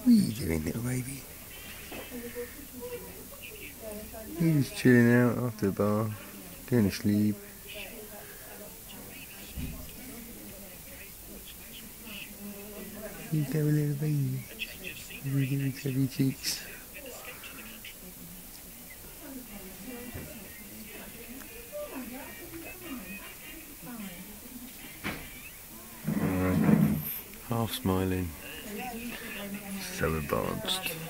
What are you doing, little baby? He's chilling out after the bath, going to sleep. You go, little baby. You little chubby cheeks. Half smiling. So advanced.